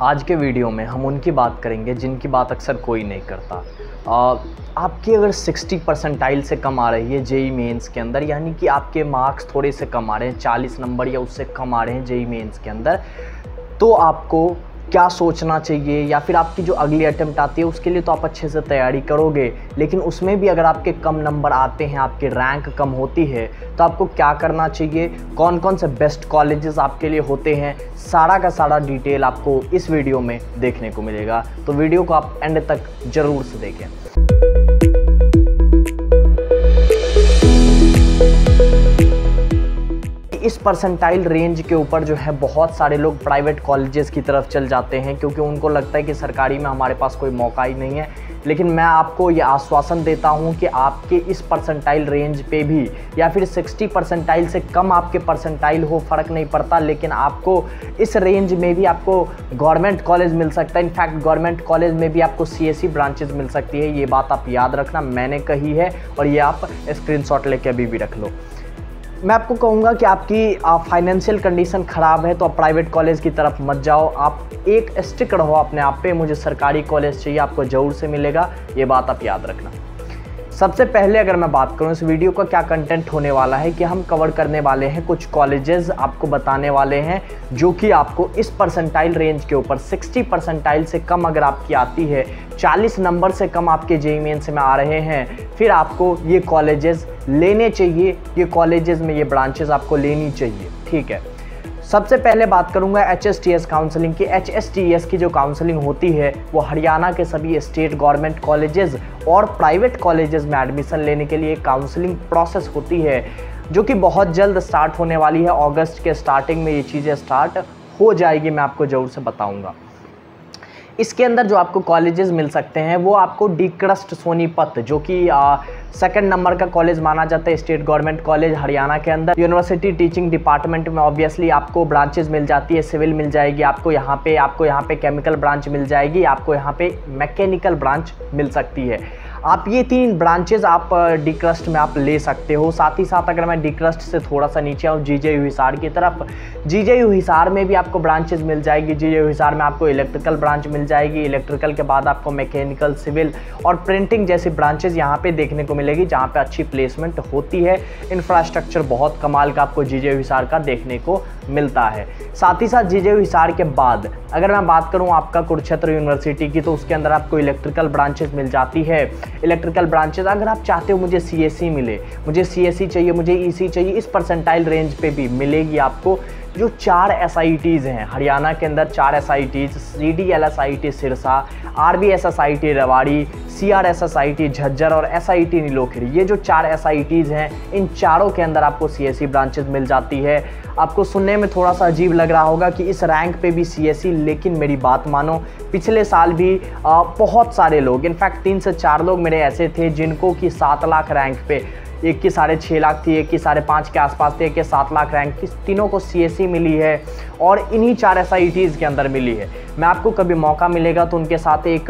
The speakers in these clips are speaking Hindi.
आज के वीडियो में हम उनकी बात करेंगे जिनकी बात अक्सर कोई नहीं करता। आपकी अगर 60 परसेंटाइल से कम आ रही है जेई मेंस के अंदर, यानी कि आपके मार्क्स थोड़े से कम आ रहे हैं, 40 नंबर या उससे कम आ रहे हैं जेई मेंस के अंदर, तो आपको क्या सोचना चाहिए, या फिर आपकी जो अगली अटेम्प्ट आती है उसके लिए तो आप अच्छे से तैयारी करोगे, लेकिन उसमें भी अगर आपके कम नंबर आते हैं, आपकी रैंक कम होती है, तो आपको क्या करना चाहिए, कौन कौन से बेस्ट कॉलेजेस आपके लिए होते हैं, सारा का सारा डिटेल आपको इस वीडियो में देखने को मिलेगा। तो वीडियो को आप एंड तक ज़रूर से देखें। इस परसेंटाइल रेंज के ऊपर जो है बहुत सारे लोग प्राइवेट कॉलेजेस की तरफ चल जाते हैं, क्योंकि उनको लगता है कि सरकारी में हमारे पास कोई मौका ही नहीं है। लेकिन मैं आपको ये आश्वासन देता हूँ कि आपके इस परसेंटाइल रेंज पे भी, या फिर 60 परसेंटाइल से कम आपके परसेंटाइल हो, फ़र्क नहीं पड़ता, लेकिन आपको इस रेंज में भी आपको गवर्नमेंट कॉलेज मिल सकता है। इनफैक्ट गवर्नमेंट कॉलेज में भी आपको सीएससी ब्रांचेज मिल सकती है। ये बात आप याद रखना, मैंने कही है, और ये आप स्क्रीनशॉट लेके अभी भी रख लो। मैं आपको कहूँगा कि आपकी फाइनेंशियल कंडीशन ख़राब है तो आप प्राइवेट कॉलेज की तरफ मत जाओ। आप एक स्टिक रहो अपने आप पे, मुझे सरकारी कॉलेज चाहिए, आपको ज़रूर से मिलेगा, ये बात आप याद रखना। सबसे पहले अगर मैं बात करूं इस वीडियो का क्या कंटेंट होने वाला है, कि हम कवर करने वाले हैं कुछ कॉलेजेस, आपको बताने वाले हैं जो कि आपको इस परसेंटाइल रेंज के ऊपर 60 परसेंटाइल से कम अगर आपकी आती है, 40 नंबर से कम आपके जेईई मेंस में आ रहे हैं, फिर आपको ये कॉलेजेस लेने चाहिए, ये कॉलेजेस में ये ब्रांचेस आपको लेनी चाहिए। ठीक है, सबसे पहले बात करूंगा HSTS काउंसलिंग की। HSTS की जो काउंसलिंग होती है वो हरियाणा के सभी स्टेट गवर्नमेंट कॉलेजेस और प्राइवेट कॉलेजेस में एडमिशन लेने के लिए काउंसलिंग प्रोसेस होती है, जो कि बहुत जल्द स्टार्ट होने वाली है। अगस्त के स्टार्टिंग में ये चीज़ें स्टार्ट हो जाएगी, मैं आपको ज़रूर से बताऊँगा। इसके अंदर जो आपको कॉलेजेस मिल सकते हैं वो आपको डी क्रस्ट सोनीपत, जो कि सेकंड नंबर का कॉलेज माना जाता है, स्टेट गवर्नमेंट कॉलेज हरियाणा के अंदर। यूनिवर्सिटी टीचिंग डिपार्टमेंट में ऑब्वियसली आपको ब्रांचेस मिल जाती है, सिविल मिल जाएगी आपको यहाँ पे केमिकल ब्रांच मिल जाएगी, आपको यहाँ पे मैकेनिकल ब्रांच मिल सकती है। आप ये 3 ब्रांचेज आप डी क्रस्ट में आप ले सकते हो। साथ ही साथ अगर मैं डी क्रस्ट से थोड़ा सा नीचे आऊँ जीजेयू हिसार की तरफ, जीजेयू हिसार में भी आपको ब्रांचेज मिल जाएगी। जीजेयू हिसार में आपको इलेक्ट्रिकल ब्रांच मिल जाएगी, इलेक्ट्रिकल के बाद आपको मैकेनिकल, सिविल और प्रिंटिंग जैसी ब्रांचेज यहाँ पे देखने को मिलेगी, जहाँ पे अच्छी प्लेसमेंट होती है। इंफ्रास्ट्रक्चर बहुत कमाल का आपको जीजेयू हिसार का देखने को मिलता है। साथ ही साथ जीजेयू हिसार के बाद अगर मैं बात करूँ आपका कुरुक्षेत्र यूनिवर्सिटी की, तो उसके अंदर आपको इलेक्ट्रिकल ब्रांचेज मिल जाती है। इलेक्ट्रिकल ब्रांचेज अगर आप चाहते हो मुझे सीएससी मिले, मुझे सीएससी चाहिए, मुझे ईसी चाहिए, इस परसेंटाइल रेंज पे भी मिलेगी आपको। जो 4 SITs हैं हरियाणा के अंदर, 4 SITs, CDLSIT Sirsa, RBSSIT Rewari, CRSSIT Jhajjar और SIT नीलोखेड़ी, ये जो 4 SITs हैं, इन चारों के अंदर आपको CSE ब्रांचेज मिल जाती है। आपको सुनने में थोड़ा सा अजीब लग रहा होगा कि इस रैंक पे भी CSE, लेकिन मेरी बात मानो, पिछले साल भी बहुत सारे लोग, इनफैक्ट 3 से 4 लोग मेरे ऐसे थे जिनको कि 7 लाख रैंक पे, एक की 6.5 लाख थी, एक की 5.5 के आसपास थी, एक के 7 लाख रैंक की, तीनों को CSE मिली है और इन्हीं 4 SITs के अंदर मिली है। मैं आपको कभी मौका मिलेगा तो उनके साथ एक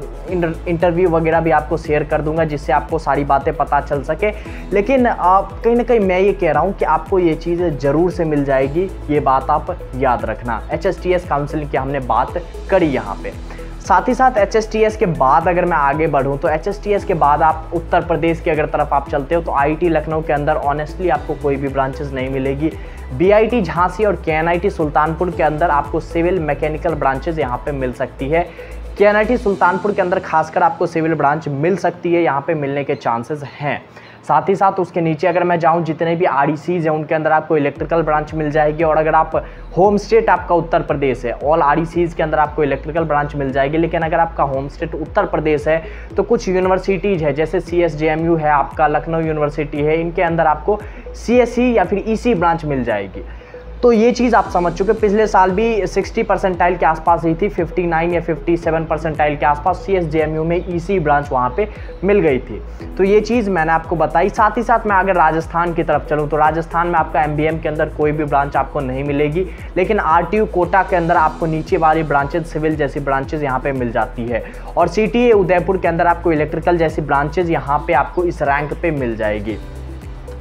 इंटरव्यू वगैरह भी आपको शेयर कर दूंगा, जिससे आपको सारी बातें पता चल सके। लेकिन कहीं ना कहीं मैं ये कह रहा हूँ कि आपको ये चीज़ ज़रूर से मिल जाएगी, ये बात आप याद रखना। HSTS काउंसलिंग की हमने बात करी यहाँ पे। साथ ही साथ HSTS के बाद अगर मैं आगे बढ़ूं तो HSTS के बाद आप उत्तर प्रदेश की अगर तरफ आप चलते हो तो IIT लखनऊ के अंदर ऑनेस्टली आपको कोई भी ब्रांचेस नहीं मिलेगी। BIT झांसी और KNIT सुल्तानपुर के अंदर आपको सिविल मैकेनिकल ब्रांचेस यहाँ पे मिल सकती है। KNIT सुल्तानपुर के अंदर खासकर आपको सिविल ब्रांच मिल सकती है, यहाँ पे मिलने के चांसेस हैं। साथ ही साथ उसके नीचे अगर मैं जाऊं, जितने भी RECs हैं उनके अंदर आपको इलेक्ट्रिकल ब्रांच मिल जाएगी। और अगर आप होम स्टेट आपका उत्तर प्रदेश है, ऑल RECs के अंदर आपको इलेक्ट्रिकल ब्रांच मिल जाएगी। लेकिन अगर आपका होम स्टेट उत्तर प्रदेश है तो कुछ यूनिवर्सिटीज़ है, जैसे CSJMU है आपका, लखनऊ यूनिवर्सिटी है, इनके अंदर आपको CSE या फिर EC ब्रांच मिल जाएगी। तो ये चीज़ आप समझ चुके। पिछले साल भी 60 परसेंटाइल के आसपास ही थी, 59 या 57 परसेंटाइल के आसपास CSJMU में EC ब्रांच वहाँ पे मिल गई थी। तो ये चीज़ मैंने आपको बताई। साथ ही साथ मैं अगर राजस्थान की तरफ चलूँ तो राजस्थान में आपका MBM के अंदर कोई भी ब्रांच आपको नहीं मिलेगी, लेकिन RTU कोटा के अंदर आपको नीचे वाली ब्रांचेज, सिविल जैसी ब्रांचेज यहाँ पे मिल जाती है। और CTA उदयपुर के अंदर आपको इलेक्ट्रिकल जैसी ब्रांचेज यहाँ पे आपको इस रैंक पे मिल जाएगी।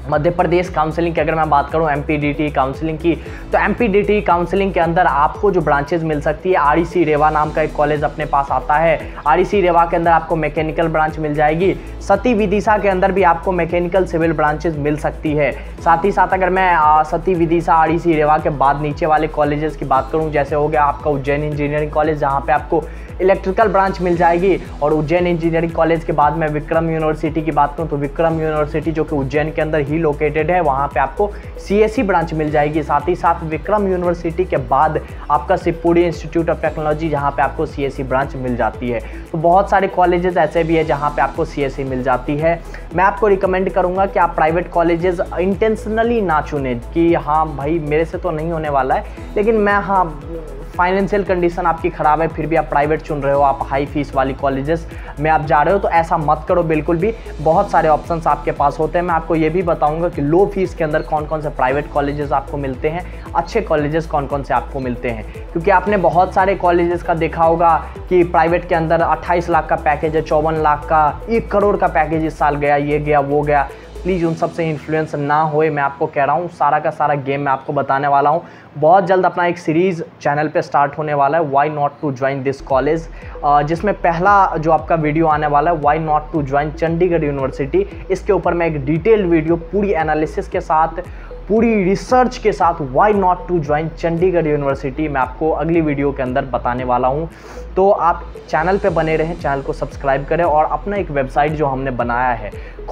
मध्य प्रदेश काउंसलिंग की अगर मैं बात करूं, एमपीडीटी काउंसलिंग की, तो एमपीडीटी काउंसलिंग के अंदर आपको जो ब्रांचेज मिल सकती है, आरईसी रेवा नाम का एक कॉलेज अपने पास आता है। आरईसी रेवा के अंदर आपको मैकेनिकल ब्रांच मिल जाएगी। सती विदिशा के अंदर भी आपको मैकेनिकल सिविल ब्रांचेज मिल सकती है। साथ ही साथ अगर मैं सती विदिशा आरईसी रेवा के बाद नीचे वाले कॉलेजेस की बात करूँ, जैसे हो गया आपका उज्जैन इंजीनियरिंग कॉलेज, जहाँ पे आपको इलेक्ट्रिकल ब्रांच मिल जाएगी। और उज्जैन इंजीनियरिंग कॉलेज के बाद मैं विक्रम यूनिवर्सिटी की बात करूं तो विक्रम यूनिवर्सिटी जो कि उज्जैन के अंदर ही लोकेटेड है, वहां पे आपको सीएससी ब्रांच मिल जाएगी। साथ ही साथ विक्रम यूनिवर्सिटी के बाद आपका शिवपुरी इंस्टीट्यूट ऑफ टेक्नोलॉजी, जहां पे आपको सीएससी ब्रांच मिल जाती है। तो बहुत सारे कॉलेजेस ऐसे भी है जहां पे आपको सीएससी मिल जाती है। मैं आपको रिकमेंड करूंगा कि आप प्राइवेट कॉलेजेस इंटेंशनली ना चुनें कि हाँ भाई मेरे से तो नहीं होने वाला है, लेकिन मैं फाइनेंशियल कंडीशन आपकी ख़राब है फिर भी आप प्राइवेट चुन रहे हो, आप हाई फीस वाली कॉलेजेस में आप जा रहे हो, तो ऐसा मत करो बिल्कुल भी। बहुत सारे ऑप्शंस आपके पास होते हैं। मैं आपको ये भी बताऊंगा कि लो फीस के अंदर कौन कौन से प्राइवेट कॉलेजेस आपको मिलते हैं, अच्छे कॉलेजेस कौन कौन से आपको मिलते हैं। क्योंकि आपने बहुत सारे कॉलेजेस का देखा होगा कि प्राइवेट के अंदर 28 लाख का पैकेज है, 54 लाख का, 1 करोड़ का पैकेज इस साल गया, ये गया वो गया। प्लीज़ उन सब से इन्फ्लुएंस ना होए, मैं आपको कह रहा हूँ। सारा का सारा गेम मैं आपको बताने वाला हूँ। बहुत जल्द अपना एक सीरीज़ चैनल पे स्टार्ट होने वाला है, why not to join this college, जिसमें पहला जो आपका वीडियो आने वाला है why not to join Chandigarh university. इसके ऊपर मैं एक डिटेल्ड वीडियो पूरी एनालिसिस के साथ, पूरी रिसर्च के साथ why not to join Chandigarh university मैं आपको अगली वीडियो के अंदर बताने वाला हूं। तो आप चैनल पे बने रहें, चैनल को सब्सक्राइब करें और अपना एक वेबसाइट जो हमने बनाया है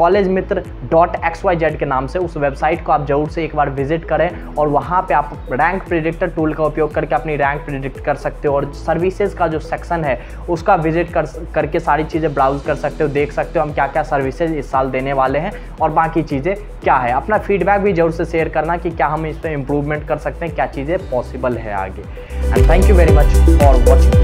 collegemiत्र.xyz के नाम से, उस वेबसाइट को आप जरूर से एक बार विजिट करें और वहाँ पे आप रैंक प्रेडिक्टर टूल का उपयोग करके अपनी रैंक प्रेडिक्ट कर सकते हो। और सर्विसेज का जो सेक्शन है उसका विजिट करके सारी चीज़ें ब्राउज कर सकते हो, देख सकते हो हम क्या क्या सर्विसेज इस साल देने वाले हैं और बाकी चीज़ें क्या है। अपना फीडबैक भी जरूर से शेयर करना कि क्या हम इस पर इम्प्रूवमेंट कर सकते हैं, क्या चीज़ें पॉसिबल है आगे। And thank you very much for watching.